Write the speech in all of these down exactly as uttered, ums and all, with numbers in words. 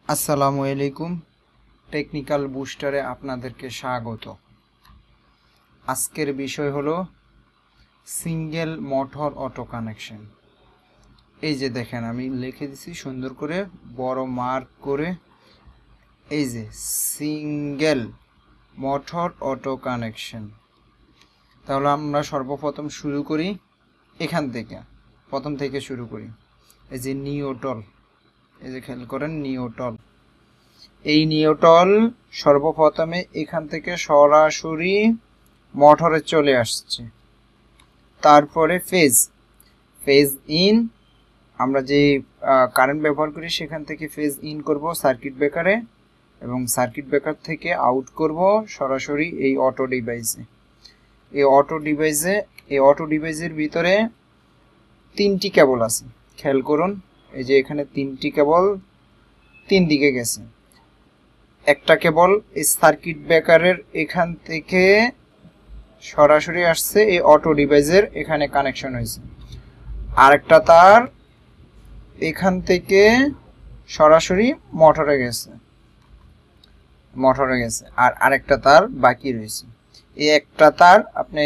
আসসালামু আলাইকুম টেকনিক্যাল বুস্টারে আপনাদেরকে স্বাগত। আজকের বিষয় হলো সিঙ্গেল মোটর অটো কানেকশন। এই যে দেখেন আমি লিখে দিছি সুন্দর করে বড় মার্ক করে, এই যে সিঙ্গেল মোটর অটো কানেকশন। তাহলে আমরা সর্বপ্রথম শুরু করি এখান থেকে, প্রথম থেকে শুরু করি। এই যে নিউট্রাল, এই যে খেয়াল করেন নিউট্রাল, এই নিউট্রাল সর্বপ্রথমে এখান থেকে সরাসরি মোটরে চলে আসছে। তারপরে ফেজ ফেজ ইন, আমরা যে কারেন্ট ব্যবহার করি সেখান থেকে ফেজ ইন করব সার্কিট ব্রেকারে, এবং সার্কিট ব্রেকার থেকে আউট করব সরাসরি এই অটো ডিভাইসে। এই অটো ডিভাইসে এই অটো ডিভাইসের ভিতরে তিনটি কেবল আছে, খেয়াল করুন। এই যে এখানে তিনটি কেবল তিন দিকে গেছে। একটা কেবল এই সার্কিট ব্রেকারের এখান থেকে সরাসরি আসছে এই অটো ডিভাইসের এখানে কানেকশন হয়েছে। আরেকটা তার এখান থেকে সরাসরি মোটরে গেছে মোটরে গেছে আর আরেকটা তার বাকি রয়েছে। এই একটা তার আপনি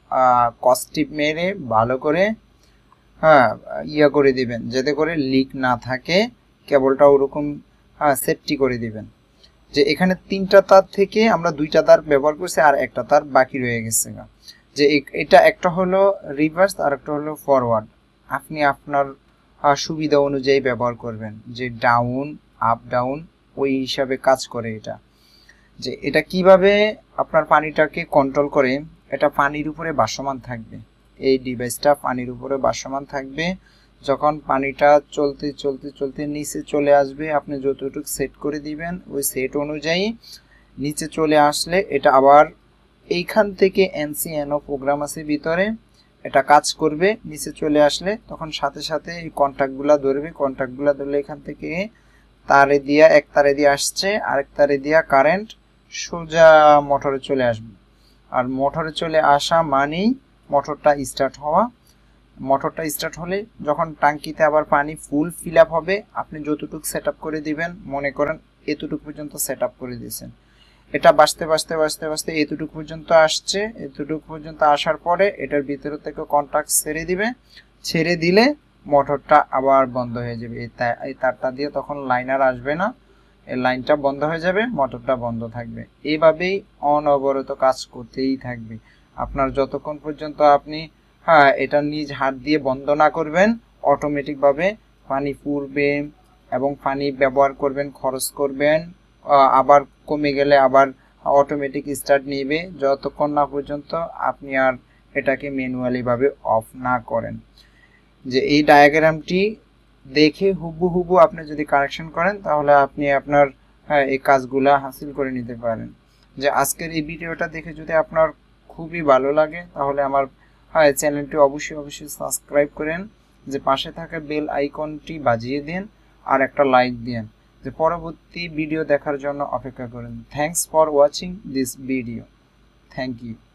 কস্টিপ মেরে ভালো করে হ্যাঁ ইয়া করে দিবেন, যাতে করে লিক না থাকে। কেবলটা ওরকম সেফটি করে দিবেন যে এখানে তিনটা তার থেকে আমরা দুইটা তার ব্যবহার করছি আর একটা তার বাকি রয়ে গেছে। যে এটা একটা হলো রিভার্স আর একটা হলো ফরওয়ার্ড। আপনি আপনার সুবিধা অনুযায়ী ব্যবহার করবেন, যে ডাউন আপ ডাউন ওই হিসাবে কাজ করে এটা। যে এটা কিভাবে আপনার পানিটাকে কন্ট্রোল করে, এটা পানির উপরে ভাসমান থাকবে। এই ডিভাইসটা পানির উপরে ভাসমান থাকবে। যখন পানিটা চলতে চলতে চলতে নিচে চলে আসবে, আপনি যতটুকু সেট করে দিবেন ওই সেট অনুযায়ী নিচে চলে আসলে এটা আবার এইখান থেকে এনসিএনও প্রোগ্রাম আছে ভিতরে, এটা কাজ করবে। নিচে চলে আসলে তখন সাথে সাথে এই কন্ট্যাক্টগুলো ধরবে। কন্ট্যাক্টগুলো ধরলে এখান থেকে তারে দিয়া এক তারে দিয়ে আসছে, আরেক তারে দিয়া কারেন্ট সোজা মোটরে চলে আসবে। আর মোটরে চলে আসা মানেই মোটরটা স্টার্ট হওয়া। মোটরটা স্টার্ট হলে যখন ট্যাঙ্কিতে আবার পানি ফুল ফিল আপ হবে, আপনি যতটুকু সেট আপ করে দিবেন, মনে করেন এতটুকু পর্যন্ত সেট আপ করে দিয়েছেন, এটা বাঁচতে বাঁচতে বাঁচতে বাঁচতে এতটুকু পর্যন্ত আসছে। এতটুকু পর্যন্ত আসার পরে এটার ভিতরে থেকে কন্ট্যাক্ট ছেড়ে দিবে। ছেড়ে দিলে মোটরটা আবার বন্ধ হয়ে যাবে। এই তারটা দিয়ে তখন লাইন আর আসবে না, এই লাইনটা বন্ধ হয়ে যাবে, মোটরটা বন্ধ থাকবে। এইভাবেই অনবরত কাজ করতেই থাকবে আপনার, যতক্ষণ পর্যন্ত আপনি হ্যাঁ এটা নিজ হাত দিয়ে বন্ধ না করবেন। অটোমেটিকভাবে পানি ফুলবে এবং পানি ব্যবহার করবেন, খরচ করবেন, আবার কমে গেলে আবার অটোমেটিক স্টার্ট নেবে, যতক্ষণ না পর্যন্ত আপনি আর এটাকে ম্যানুয়ালি ভাবে অফ না করেন। যে এই ডায়াগ্রামটি দেখে হুবহু হুবহু আপনি যদি কানেকশন করেন, তাহলে আপনি আপনার হ্যাঁ এই কাজগুলা হাসিল করে নিতে পারেন। যে আজকের এই ভিডিওটা দেখে যদি আপনার খুবই ভালো লাগে, তাহলে আমার হ্যাঁ চ্যানেলটি অবশ্যই অবশ্যই সাবস্ক্রাইব করেন, যে পাশে থাকা বেল আইকনটি বাজিয়ে দিন আর একটা লাইক দিন, যে পরবর্তী ভিডিও দেখার জন্য অপেক্ষা করেন। Thanks for watching this video. Thank you.